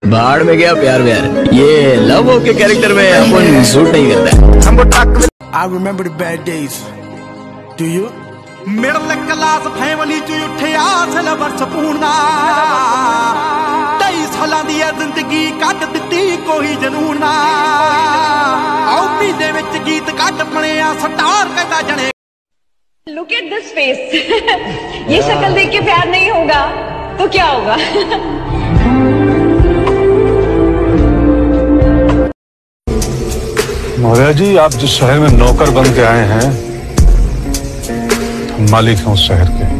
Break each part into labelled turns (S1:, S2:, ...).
S1: बाहर में गया प्यार व्यार, ये लव के कैरेक्टर में अपन सूट नहीं करता है।
S2: I remember the bad days. Do you? Middle class family च उठिया सिलवर पूना 23 साल दी जिंदगी कट दिती कोई जनून ना आओ महीने विच गीत कट पणिया स्टार कहता जने।
S3: Look at this face. ये शक्ल देख के प्यार नहीं होगा तो क्या होगा?
S4: मौर्य जी, आप जिस शहर में नौकर बन के आए हैं, हम मालिक हैं उस शहर के।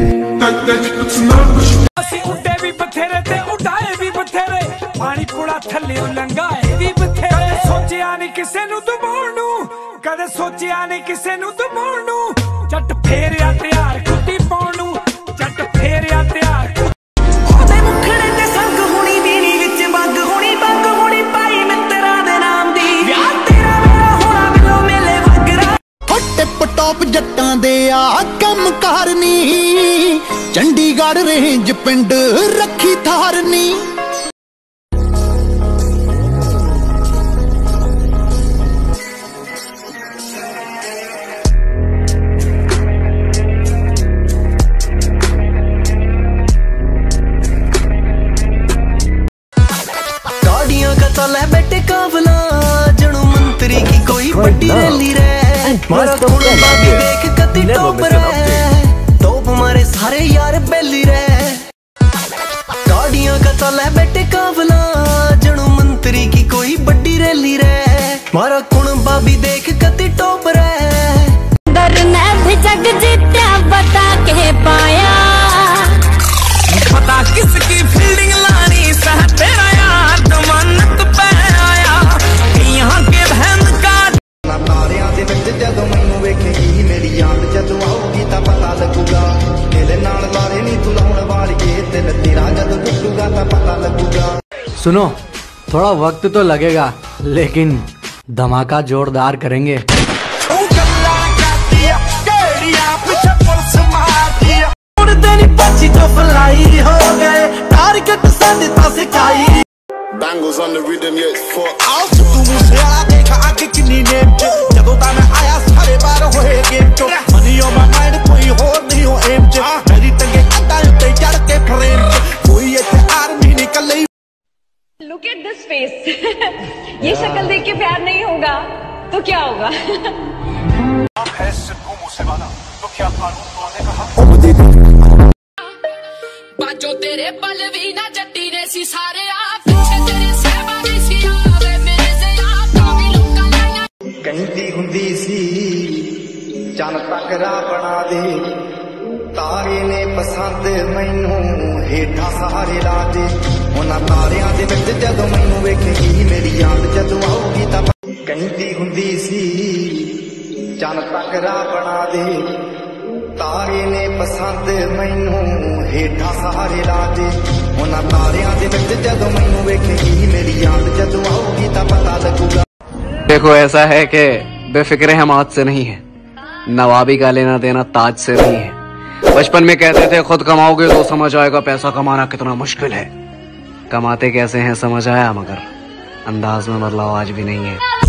S5: उड़े भी बथेरे ते उड़ाए भी बथेरे, पानी पूरा थल्ले लंगाए भी बथेरे। सोचिया नहीं किसे नू तू मोड़नू, कदे सोचिया नहीं किसे नू तू मोड़नू। जट फेरिया तैयार कुत्ती पाउणू, जट फेरिया तैयार ओदे मुखड़े ते संग होनी बीनी विच बंग होनी पाई मित्रा दे नाम दी। विआह तेरा मेरा होना मिलो मेले वगरा।
S6: टिप टॉप जट्टां दे आ कम करनी, चंडीगढ़ रेंज पिंड रखी थारनी।
S7: गाड़ियां का तल है बेटे कावला, जणू मंत्री की कोई बड़ी रैली रे। मारा कुंबा भी देख कती टॉप रे, टॉप मारे सारे यार बेली रे। गाड़ियां का तल है बेटे कावला, जणू मंत्री की कोई बड़ी रैली रे। मारा कुंबा भी देख कती टॉप रे।
S3: दर ने भी जग जीत्या बता के पाया,
S5: पता किसकी फील्डिंग लानी सह तेरा यार जमानत पे आया। यहाँ के बहन का
S8: तारियां दे विच जदों मैनू वेखेगी, मेरी याद जदों आऊगी तां पता लगूगा। मेरे नाल लारे नी तू लाउण वालिए, दिल तेरा जदों टुटूगा तां पता लगूगा।
S9: सुनो, थोड़ा वक्त तो लगेगा लेकिन धमाका जोरदार करेंगे।
S4: Bangles on the rhythm, yeah, it's for
S2: तू मुझसे आ देखा आगे किन्नी नेम च, जदों दा मैं आया सारे बार होए गेम चो। मनी ऑन माय माइंड कोई होर नहीं हो एम च, मेरी टंगे कंधा उत्ते चढ़ के फ्रेम च, कोई इत्थे आर्मी नहीं कल्ले।
S3: Look at this face. ये शक्ल देख के प्यार नहीं होगा तो क्या होगा?
S4: है सिद्धू मूसेवाला, तो क्या कानून तोड़ने का हक?
S10: बाजो तेरे पल भी ना जट्टी ने सी सारे आप तेरे सहबा भी सी आवे मेरे से आप भी लोका लाया।
S8: कहती हुंदी सी चन तकरा बना दे, तारे ने पसंद मैनू हेठा सहारे ला दे। उन्हां तारियां दे विच जदों मैनू वेखेगी, मेरी याद जदों आऊगी तां। कहती हुंदी सी चन तकरा बना दे, तारे ने पसंद मैनू हेठा सहारे ला दे। उन्हां तारियां दे विच जदों मैनू वेखेगी, मेरी याद जदों आऊगी तां पता लगूगा।
S9: देखो, ऐसा है कि बेफिक्रे हम हाथ से नहीं है, नवाबी का लेना देना ताज से नहीं है। बचपन में कहते थे खुद कमाओगे तो समझ आएगा पैसा कमाना कितना मुश्किल है। कमाते कैसे हैं समझ आया, मगर अंदाज में बदलाव आज भी नहीं है।